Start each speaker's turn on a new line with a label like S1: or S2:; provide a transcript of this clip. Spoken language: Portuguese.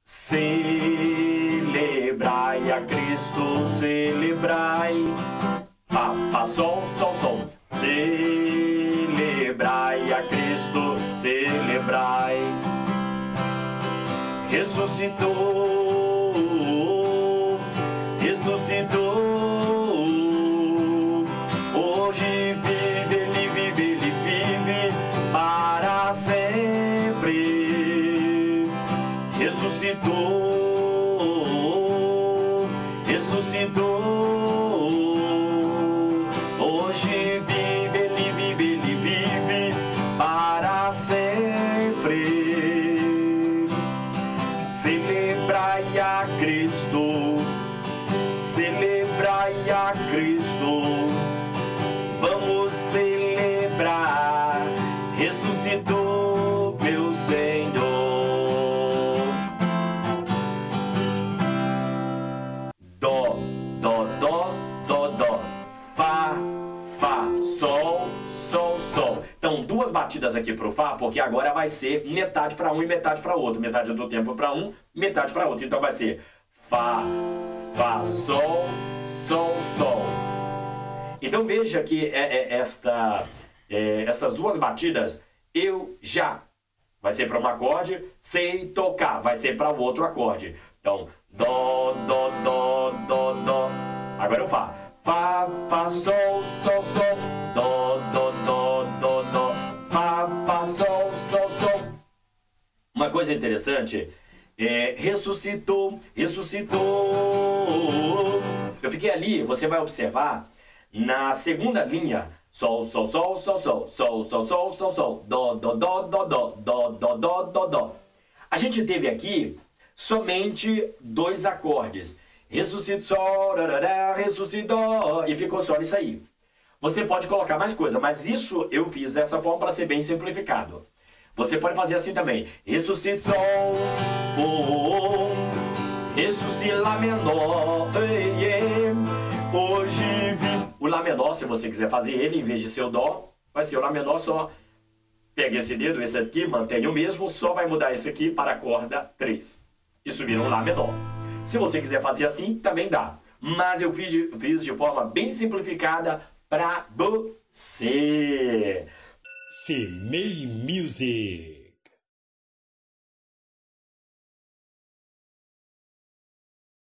S1: Celebrai a Cristo, celebrai. Fá, fá, sol, sol, sol. Celebrai a Cristo, celebrai. Ressuscitou, ressuscitou. Hoje vive, ele vive, ele vive para sempre. Ressuscitou, ressuscitou. Hoje vive, ele vive, ele vive para sempre. Celebrai a Cristo, celebrai a Cristo. Vamos celebrar, ressuscitou meu Senhor. Dó, dó, dó, dó, dó. Fá, fá, sol, sol, sol. Então, duas batidas aqui pro Fá, porque agora vai ser metade para um e metade para outro. Metade do tempo para um, metade para outro. Então vai ser Fá, Fá, sol, sol, sol. Então veja que essas duas batidas, eu já vai ser para um acorde, sei tocar, vai ser para o outro acorde. Então, dó, dó, dó, dó, dó. Agora eu Fá. Fá, Fá, sol, sol, sol. Dó, dó, dó, dó, dó. Fá, Fá, sol, sol, sol. Uma coisa interessante é ressuscitou, ressuscitou. Eu fiquei ali, você vai observar na segunda linha, sol, sol, sol, sol, sol, sol, sol, sol, sol, sol, dó, dó, dó, dó, dó, dó, dó, dó, dó, dó. A gente teve aqui somente dois acordes. Ressuscitou, ressuscitou, e ficou só nisso aí. Você pode colocar mais coisa, mas isso eu fiz dessa forma para ser bem simplificado. Você pode fazer assim também. Ressuscitou, ressuscita Lá menor, hoje vi. O Lá menor, se você quiser fazer ele, em vez de ser o Dó, vai ser o Lá menor só. Pega esse dedo, esse aqui, mantém o mesmo, só vai mudar esse aqui para a corda 3. Isso vira um Lá menor. Se você quiser fazer assim, também dá. Mas eu fiz de forma bem simplificada para você.
S2: CMEI Music.